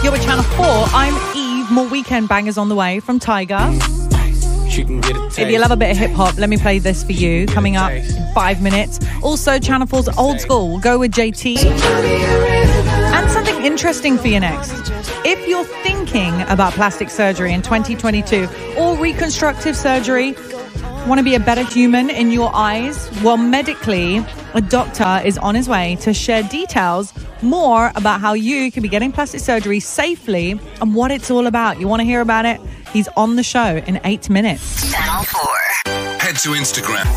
You're with Channel 4. I'm Eve. More weekend bangers on the way from Tiger. If you love a bit of hip-hop, let me play this for you. Coming up in 5 minutes. Also, Channel 4's Old School. We'll go with JT. And something interesting for you next. If you're thinking about plastic surgery in 2022 or reconstructive surgery, want to be a better human in your eyes? Well, medically, a doctor is on his way to share details more about how you can be getting plastic surgery safely and what it's all about. You want to hear about it? He's on the show in 8 minutes. Channel 4. Head to Instagram.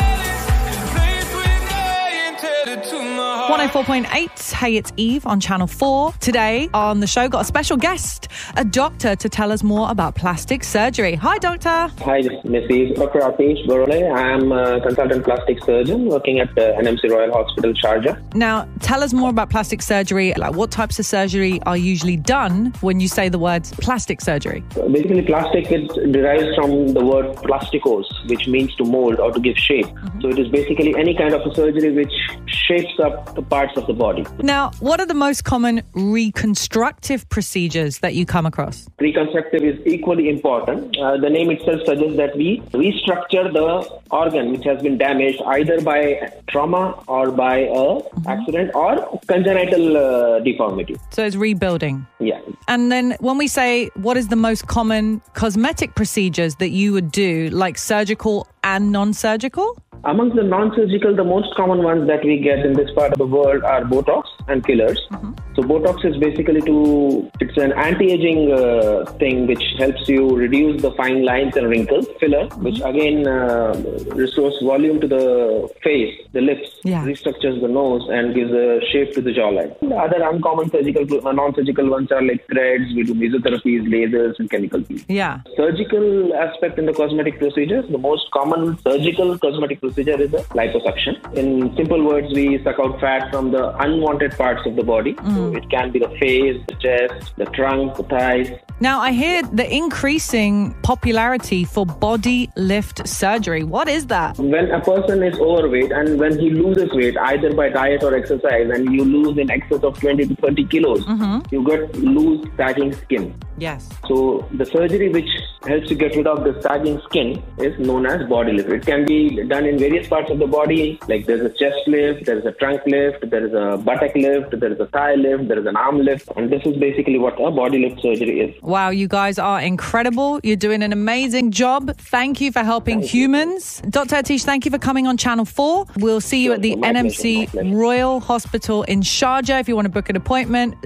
104.8. Hey, it's Eve on Channel 4. Today on the show, got a special guest, a doctor, to tell us more about plastic surgery. Hi, doctor. Hi, Miss Eve. Dr. Ateesh, Borole. I am a consultant plastic surgeon working at NMC Royal Hospital, Sharjah. Now, tell us more about plastic surgery. Like, what types of surgery are usually done when you say the words plastic surgery? Basically, plastic, it derives from the word plasticos, which means to mold or to give shape. So it is basically any kind of a surgery which shapes up the parts of the body. Now, what are the most common reconstructive procedures that you come across? Reconstructive is equally important. The name itself suggests that we restructure the organ which has been damaged either by trauma or by a accident or congenital deformity. So it's rebuilding. Yeah. And then when we say what is the most common cosmetic procedures that you would do, like surgical and non-surgical? Amongst the non-surgical, the most common ones that we get in this part of the world are Botox and fillers. So Botox is basically it's an anti-aging thing which helps you reduce the fine lines and wrinkles. Filler, which again restores volume to the face, the lips, restructures the nose and gives a shape to the jawline. The other uncommon non-surgical ones are like threads, we do mesotherapies, lasers and chemical peels. Yeah. Surgical aspect in the cosmetic procedures, the most common surgical cosmetic procedure is a liposuction. In simple words, we suck out fat from the unwanted parts of the body. So it can be the face, the chest, the trunk, the thighs. Now, I hear the increasing popularity for body lift surgery. What is that? When a person is overweight and when he loses weight, either by diet or exercise, and you lose in excess of 20 to 30 kilos, you get loose sagging skin. Yes. So the surgery which helps you get rid of the sagging skin is known as body lift. It can be done in various parts of the body, like there's a chest lift, there's a trunk lift, there is a buttock lift, there is a thigh lift, there is an arm lift, and this is basically what a body lift surgery is. Wow, you guys are incredible. You're doing an amazing job. Thank you for helping humans. Dr. Ateesh, thank you for coming on Channel 4. We'll see you at the NMC Royal Hospital in Sharjah. If you want to book an appointment,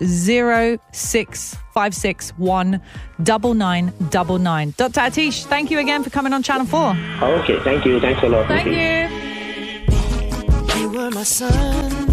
06561 9999. Dr. Ateesh, thank you again for coming on Channel 4. Okay, thank you. Thanks a lot. Thank you. You were my sun.